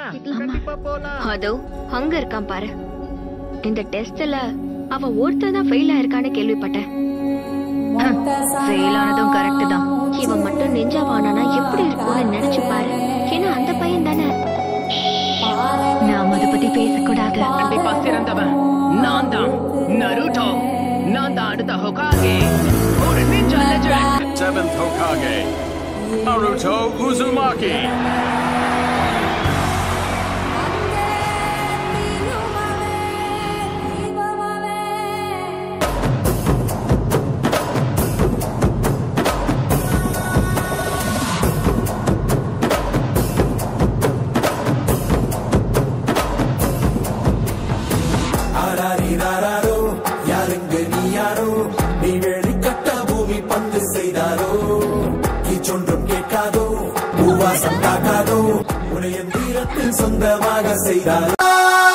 அதோ அங்க இருக்கான் பாரு. இந்த டெஸ்ட்ல அவன் ஒருத்தர் தான் ஃபெயில் ஆயிருக்கான்னு கேள்விப்பட்டேன். ஃபெயில் ஆனதும் கரெக்ட் தான். இவன் மட்டும் நெஞ்சாவானா எப்படி இருக்கும்னு நினைச்சு பாரு. ஏன்னா அந்த பையன் தானே. நாம அதை பத்தி பேசக்கூடாது. கண்டிப்பா சிறந்தவன் நான் தான். நருட்டோ நான் தான் அடுத்த ஹோகாகே. ஒரு ninja legend. 7th Hokage, Naruto Uzumaki. உன்னை என் வீரத்தில் சொந்தமாக செய்தார்.